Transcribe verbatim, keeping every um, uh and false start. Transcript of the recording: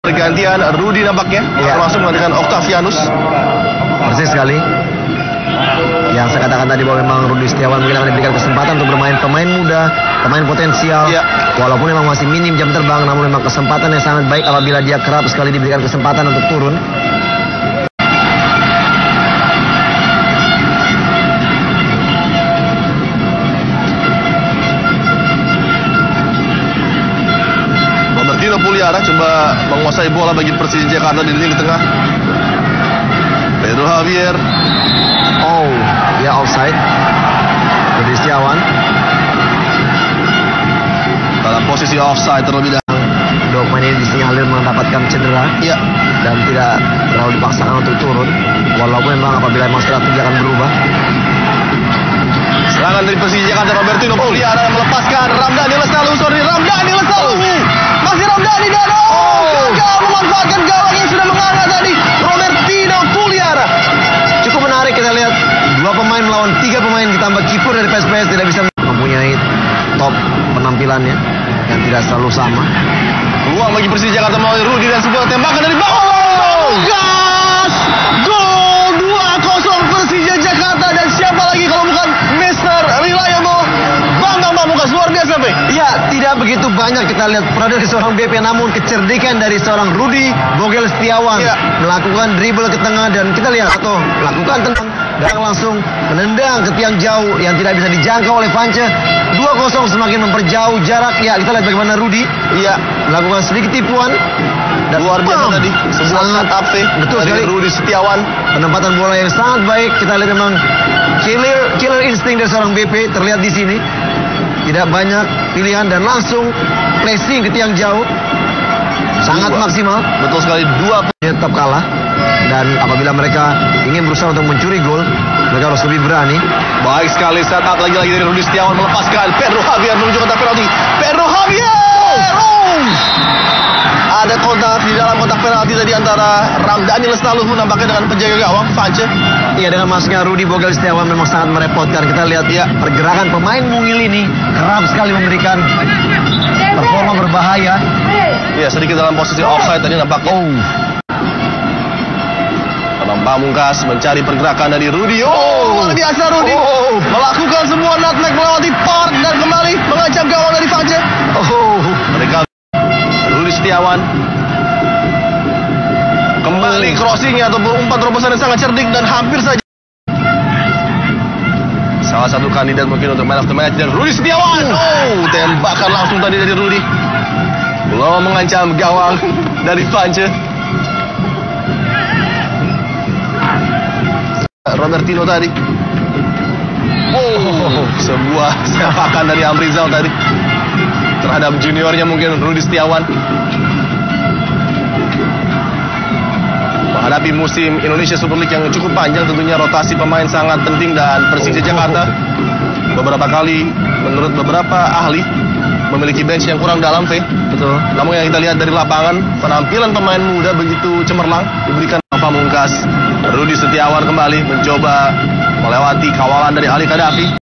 Pergantian Rudy nampaknya ya. Langsung menggantikan Octavianus. Persis sekali. Yang saya katakan tadi bahwa memang Rudy Setiawan mungkin akan diberikan kesempatan untuk bermain pemain muda, pemain potensial ya. Walaupun memang masih minim jam terbang, namun memang kesempatan yang sangat baik apabila dia kerap sekali diberikan kesempatan untuk turun. Robertino Puliara coba menguasai bola bagi Persija Jakarta di lini tengah. Pedro Javier. Oh, ya offside. Rudy Setiawan dalam posisi offside terlebih dahulu. Dua pemain ini disinyalir mendapatkan cedera ya. Dan tidak terlalu dipaksakan untuk turun. Walaupun memang apabila memang strategi akan berubah. Serangan dari Persija Jakarta, Robertino Puliara melepaskan Ramdhani Lestalu. Sorry, Ramdhani Lestalu. Masih Ramdhani dan oh, gagal memanfaatkan gawang yang sudah menganga tadi. Robertino Puliara. Cukup menarik kita lihat dua pemain melawan tiga pemain ditambah kiper dari P S P S tidak bisa mempunyai top penampilannya yang tidak selalu sama. Peluang bagi Persija Jakarta melalui Rudy dan sebuah tembakan dari bawah. Oh, gas! Gol dua kosong Persija Jakarta dan siapa lagi kalau bukan Mister Reliable Bambang Pamungkas. Luar biasa, Pak. Ya, tidak begitu banyak kita lihat peran dari seorang B P, namun kecerdikan dari seorang Rudy Bogel Setiawan ya. Melakukan dribble ke tengah dan kita lihat atau melakukan tendang dan langsung menendang ke tiang jauh yang tidak bisa dijangkau oleh Vance. dua kosong semakin memperjauh jarak. Ya, kita lihat bagaimana Rudy ya melakukan sedikit tipuan dan luar biasa tadi sebuah tape betul dari sekali. Rudy Setiawan, penempatan bola yang sangat baik. Kita lihat memang killer killer insting dari seorang B P terlihat di sini. Tidak banyak pilihan dan langsung pressing ke tiang jauh. Sangat dua. Maksimal. Betul sekali, dua tetap kalah. Dan apabila mereka ingin berusaha untuk mencuri gol, mereka harus lebih berani. Baik sekali setup lagi-lagi dari Rudy Setiawan melepaskan Pedro Javier menuju kotak penalti. Pedro Javier. Oh. Ada kontak di dalam kotak penalti tadi antara Ramdhani Lestalu nampaknya dengan penjaga gawang Vance. Iya, dengan masuknya Rudy Bogel Setiawan memang sangat merepotkan. Kita lihat ya pergerakan pemain mungil ini kerap sekali memberikan performa berbahaya. Iya, sedikit dalam posisi offside tadi nampaknya. Oh. Bambang Pamungkas mencari pergerakan dari Rudy. Oh, luar biasa Rudy. Oh. Melakukan semua nutmeg melewati part dan kembali mengancam gawang dari Vance. Oh, mereka Rudy Setiawan kembali crossingnya atau berumpan terobosan yang sangat cerdik dan hampir saja salah satu kandidat mungkin untuk man of the match dan Rudy Setiawan. Oh, tembakan langsung tadi dari Rudy belum mengancam gawang dari Vance. Robertino tadi. Oh, sebuah sepakan dari Amrizal tadi terhadap juniornya mungkin Rudy Setiawan. Menghadapi musim Indonesia Super League yang cukup panjang, tentunya rotasi pemain sangat penting dan Persija Jakarta beberapa kali menurut beberapa ahli memiliki bench yang kurang dalam, V. Betul. Namun yang kita lihat dari lapangan, penampilan pemain muda begitu cemerlang diberikan Pamungkas. Rudy Setiawan kembali mencoba melewati kawalan dari Ali Kadafi.